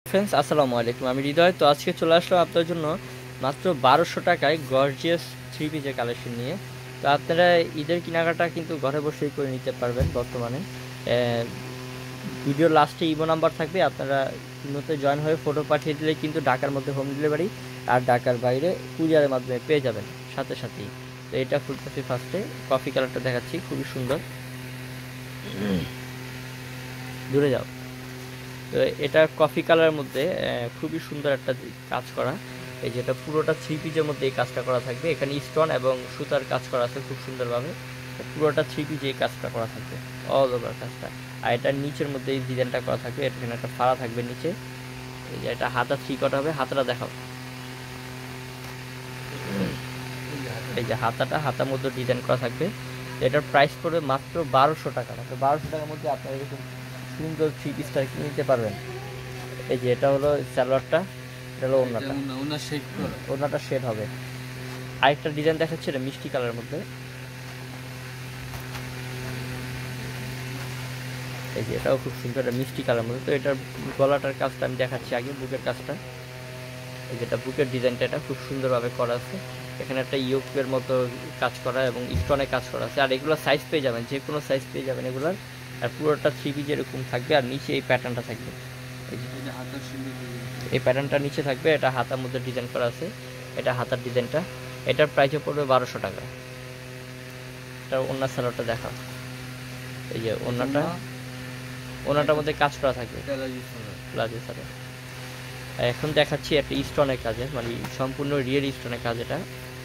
Friends আসসালামু আলাইকুম, আমি হৃদয়। তো আজকে চলে আসলাম আপনার জন্য মাত্র 1200 টাকায় গর্জিয়াস থ্রি পিসের কালেকশন নিয়ে। তো আপনারা ঈদের কেনাকাটা কিন্তু ঘরে বসেই করে নিতে পারবেন বর্তমানে। ভিডিও লাস্টে ইমো নাম্বার থাকবে, আপনারা ইমোতে জয়েন হয়ে ফটো পাঠিয়ে দিলে কিন্তু ঢাকার মধ্যে হোম ডেলিভারি আর ঢাকার বাইরে কুরিয়ারের মাধ্যমে পেয়ে যাবেন সাথে সাথেই। তো এটা খুলতেছি, ফার্স্টে কফি কালারটা দেখাচ্ছি, খুবই সুন্দর। দূরে যাও। তো এটা কফি কালারের মধ্যে খুবই সুন্দর একটা কাজ করা। এই যেটা পুরোটা থ্রি পিসের মধ্যে এই কাজটা করা থাকবে, এখানে স্টোন এবং সুতার কাজ করা আছে খুব সুন্দরভাবে। পুরোটা থ্রি পিসে এই কাজটা করা থাকবে, অল ওভার কাজটা। আর এটার নিচের মধ্যে এই ডিজাইনটা করা থাকবে, এখানে একটা ফাড়া থাকবে নিচে। এই যে এটা হাতা থ্রি কট হবে, হাতাটা দেখাও। এই যে হাতার মধ্যে ডিজাইন করা থাকবে। এটার প্রাইস পড়বে মাত্র 1200 টাকা। মাত্র 1200 টাকার মধ্যে আপনারা এরকম সুন্দর থ্রি পিসটা কিনে নিতে পারবেন। এই যে এটা হলো সালোয়ারটা, এটা হলো ওড়নাটা শেড হবে। আরেকটা ডিজাইন দেখাচ্ছে, এটা মিষ্টি কালারের মধ্যে। এই যে এটাও খুব সুন্দর, এটা মিষ্টি কালারের মধ্যে। তো এটার গলাটার কাজটা আমি দেখাচ্ছি আগে, বুকের কাজটা। এই যেটা বুকের ডিজাইনটা, এটা খুব সুন্দরভাবে করা আছে। এখানে একটা ইয়োকের মতো কাজ করা এবং স্টোনে কাজ করা আছে। আর এগুলো সাইজ পেয়ে যাবেন, যে কোনো সাইজ পেয়ে যাবেন এগুলার। আর পুরোটা থ্রি পিস এরকম থাকবে, আর নিচে এই প্যাটার্নটা থাকবে। এই প্যাটার্নটা নিচে থাকবে, এটা হাতার মধ্যে ডিজাইন করা আছে। এটা হাতার ডিজাইনটা, এটার প্রাইসও পড়বে 1200 টাকা। এটা ওড়নার সালোয়ারটা দেখাও। এই যে ওড়নাটার মধ্যে কাজ করা থাকবে, প্লাজো সালোয়ার। এখন দেখাচ্ছি একটা স্টোনের কাজে, মানে সম্পূর্ণ রিয়েল স্টোনের কাজ। এটা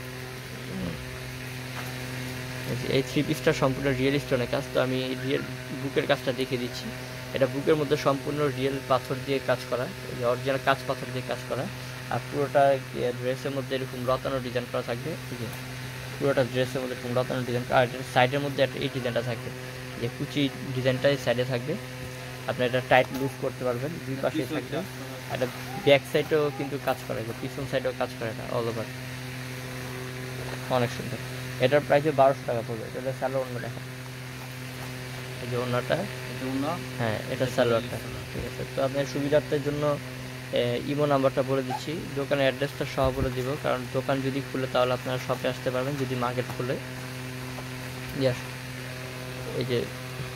এই থ্রি পিসটা সম্পূর্ণ রিয়েল স্টোনের কাজ। তো আমি রিয়েল বুকের কাজটা দেখিয়ে দিচ্ছি। এটা বুকের মধ্যে সম্পূর্ণ রিয়েল পাথর দিয়ে কাজ করা, অরিজিনাল কাঁচ পাথর দিয়ে কাজ করা। আর পুরোটা ড্রেসের মধ্যে এরকম রতানো ডিজাইন করা থাকবে। ঠিক আছে, পুরোটা ড্রেসের মধ্যে এরকম রতানো ডিজাইন। আর এটার সাইডের মধ্যে একটা এই ডিজাইনটা থাকবে, যে কুচি ডিজাইনটাই সাইডে থাকবে। আপনি এটা টাইট লুজ করতে পারবেন, দুই পাশে থাকবে। এটা ব্যাক সাইডেও কিন্তু কাজ করা, পিছন সাইডেও কাজ করে, এটা অল ওভার অনেক সুন্দর। এটার প্রাইসে 1200 টাকা পড়বে। এটা সালোয়ার অন্য দেখা, এই যে অন্যটা, হ্যাঁ এটা সালোয়ারটা। ঠিক আছে, তো আপনার সুবিধার্থের জন্য ইমো নাম্বারটা বলে দিচ্ছি, দোকানের অ্যাড্রেসটা সহ বলে দিব, কারণ দোকান যদি খুলে তাহলে আপনারা শপে আসতে পারবেন, যদি মার্কেট খুলে। ইয়াস, এই যে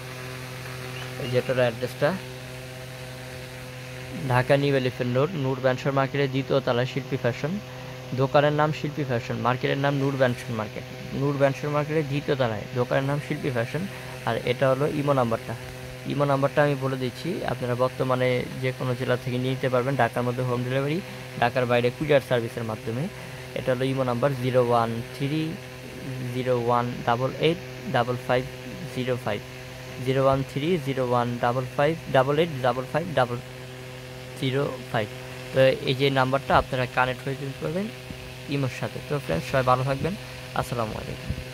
এটার অ্যাড্রেসটা Dhaka New Elephant Road, Noor ব্যানসর মার্কেটের দ্বিতীয় তলায় শিল্পী ফ্যাশন। দোকানের নাম শিল্পী ফ্যাশন, মার্কেটের নাম নূর ব্যানসর মার্কেট। নূর ব্যানসর মার্কেটের দ্বিতীয় তলায়, দোকানের নাম শিল্পী ফ্যাশন। আর এটা হলো ইমো নাম্বারটা আমি বলে দিচ্ছি। আপনারা বর্তমানে যে কোনো জেলা থেকে নিয়ে নিতে পারবেন, ঢাকার মধ্যে হোম ডেলিভারি, ঢাকার বাইরে কুরিয়ার সার্ভিসের মাধ্যমে। এটা হলো ইমো নাম্বার 01301885505, 0130155885505। তো এই যে নাম্বারটা আপনারা কানেক্ট হয়ে পারবেন ইমোর সাথে। তো ফ্রেন্ডস, সবাই ভালো থাকবেন। আসসালামু আলাইকুম।